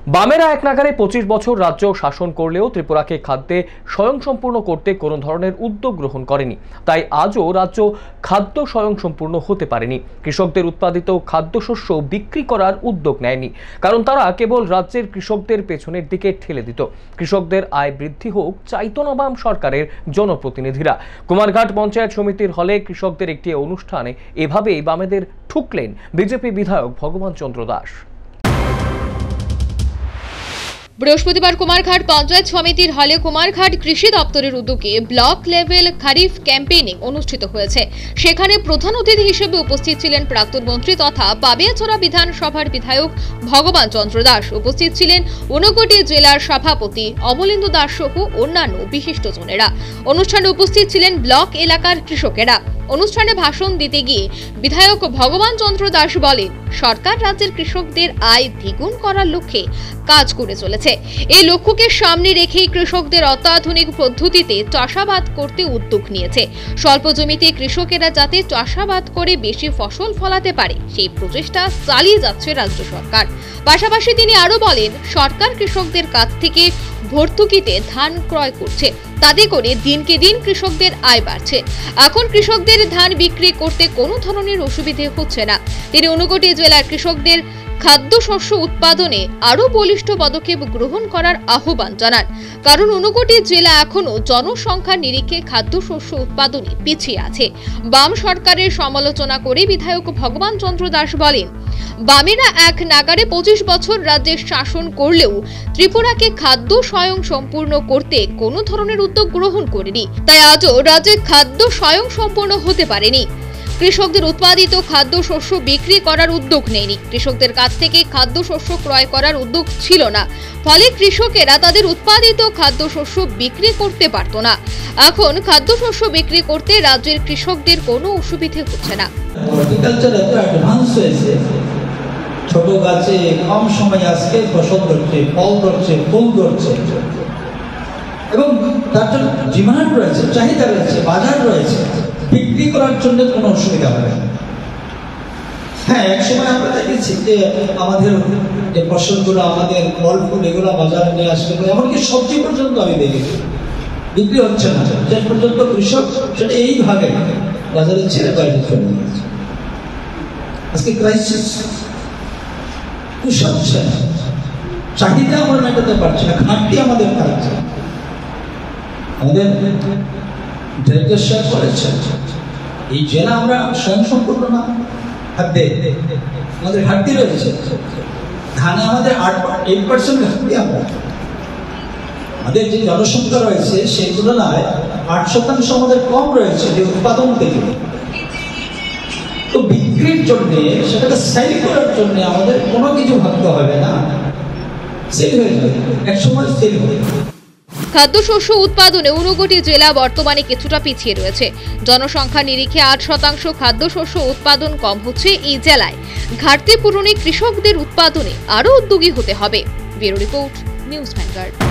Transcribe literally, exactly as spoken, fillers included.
বামেরা এক নাগারে পঁচিশ বছর রাজ্য শাসন করলেও ত্রিপুরাকে খাদ্যে স্বয়ংসম্পূর্ণ করতে কোনো ধরনের উদ্যোগ গ্রহণ করেনি। তাই আজও রাজ্য খাদ্য স্বয়ংসম্পূর্ণ হতে পারেনি। কৃষকদের উৎপাদিত খাদ্যশস্য বিক্রি করার উদ্যোগ নেয়নি, কারণ তারা কেবল রাজ্যের কৃষকদের পেছনের দিকে ঠেলে দিত। কৃষকদের আয় বৃদ্ধি হোক চাইতো না বাম সরকারের জনপ্রতিনিধিরা। কুমারঘাট পঞ্চায়েত সমিতির হলে কৃষকদের একটি অনুষ্ঠানে এভাবেই বামেদের ঠুকলেন বিজেপি বিধায়ক ভগবান চন্দ্র দাস। বৃহস্পতিবার কুমারঘাট পঞ্চায়েত সমিতির হলে কুমারঘাট কৃষি দপ্তরের উদ্যোগে ব্লক লেভেল খারিফ ক্যাম্পেইনিং অনুষ্ঠিত হয়েছে। সেখানে প্রধান অতিথি হিসেবে উপস্থিত ছিলেন প্রাক্তন মন্ত্রী তথা বাবিয়াছড়া বিধানসভার বিধায়ক ভগবান চন্দ্র দাস। উপস্থিত ছিলেন ঊনকোটি জেলার সভাপতি অমলেন্দু দাস সহ অন্যান্য বিশিষ্টজনেরা। অনুষ্ঠানে উপস্থিত ছিলেন ব্লক এলাকার কৃষকেরা। অনুষ্ঠানে ভাষণ দিতে গিয়ে বিধায়ক ভগবান চন্দ্র দাস বলেন, সরকার রাজ্যের কৃষকদের আয় দ্বিগুণ করার লক্ষ্যে কাজ করে চলেছে। এই লক্ষ্যকে সামনে রেখেই কৃষকদের অত্যাধুনিক পদ্ধতিতে চাষাবাদ করতে উদ্যোগ নিয়েছে। স্বল্প জমিতে কৃষকেরা যাতে চাষাবাদ করে বেশি ফসল ফলাতে পারে সেই প্রচেষ্টা চালিয়ে যাচ্ছে রাজ্য সরকার। পাশাপাশি তিনি আরো বলেন, সরকার কৃষকদের কাছ থেকে ভর্তুকিতে ধান ক্রয় করছে, তাতে করে দিনকে দিন কৃষকদের আয় বাড়ছে। এখন কৃষকদের ধান বিক্রি করতে কোনো ধরনের অসুবিধে হচ্ছে না। তিনি ঊনকোটি জেলার কৃষকদের খাদ্যশস্য উৎপাদনে আরো বলিষ্ঠ পদক্ষেপ গ্রহণ করার আহ্বান জানান, কারণ ঊনকোটি জেলা এখনো জনসংখ্যার নিরিখে খাদ্যশস্য উৎপাদনে পিছিয়ে আছে। বাম সরকারের সমালোচনা করে বিধায়ক ভগবান চন্দ্র দাস বলেন, বামেরা এক নাগারে পঁচিশ বছর রাজ্যের শাসন করলেও ত্রিপুরাকে খাদ্য স্বয়ং সম্পূর্ণ করতে কোনো ধরনের উদ্যোগ গ্রহণ করেনি। তাই আজও রাজ্যে খাদ্য স্বয়ং সম্পূর্ণ হতে পারেনি। কৃষকদের উৎপাদিত খাদ্যশস্য বিক্রি করার উদ্যোগ নেয়নি। কৃষকদের কাছ থেকে খাদ্যশস্য ক্রয় করার উদ্যোগ ছিল না, ফলে কৃষকেরা তাদের উৎপাদিত খাদ্যশস্য বিক্রি করতে পারত না। এখন খাদ্যশস্য বিক্রি করতে রাজ্যের কৃষকদের কোনো অসুবিধে হচ্ছে না। হর্টিকালচার এত অ্যাডভান্স হয়েছে, ছোট গাছে কম সময় আজকে ফসল ধরছে, ফল ধরছে, ফুল ধরছে, এবং তার জন্য ডিমান্ড রয়েছে, চাহিদা রয়েছে, বাজার রয়েছে। বিক্রি করার জন্য কোনো অসুবিধা হবে না। হ্যাঁ, এক সময় আমরা দেখেছি যে আমাদের যে ফসলগুলো, আমাদের ফল ফুল এগুলো বাজারে নিয়ে আসতে হবে, এমনকি সবজি পর্যন্ত আমি দেখেছি বিক্রি হচ্ছে না। শেষ পর্যন্ত কৃষক সেটা এইভাবে বাজারে ছেড়ে বাইরে চলে গেছে। আজকে ক্রাইসিস, কুসংস্কার, চাহিদা আমরা মেটাতে পারছি না, ঘাটতি আমাদের থাকছে। আমাদের ডিরেক্টর করেছে এই জেলা আমরা স্বয়ংসম্পূর্ণ না, খাদ্যে আমাদের ঘাটতি রয়েছে। ধানে আমাদের আট এইট পার্সেন্ট ঘাটতি। আমরা আমাদের যে জনসংখ্যা রয়েছে সেই তুলনায় আট শতাংশ আমাদের কম রয়েছে যে উৎপাদন থেকে। তো বিক্রির জন্য, সেটাকে সেল করার জন্য আমাদের কোনো কিছু ভাবতে হবে না, সেল হয়ে যাবে, এক সময় সেল হয়ে যাবে। খাদ্যশস্য উৎপাদনে ঊনকোটি জেলা বর্তমানে কিছুটা পিছিয়ে রয়েছে। জনসংখ্যা নিরিখে আট শতাংশ খাদ্যশস্য উৎপাদন কম হচ্ছে এই জেলায়। ঘাটতি পূরণে কৃষকদের উৎপাদনে আরো উদ্যোগী হতে হবে। Bureau report, News vanguard.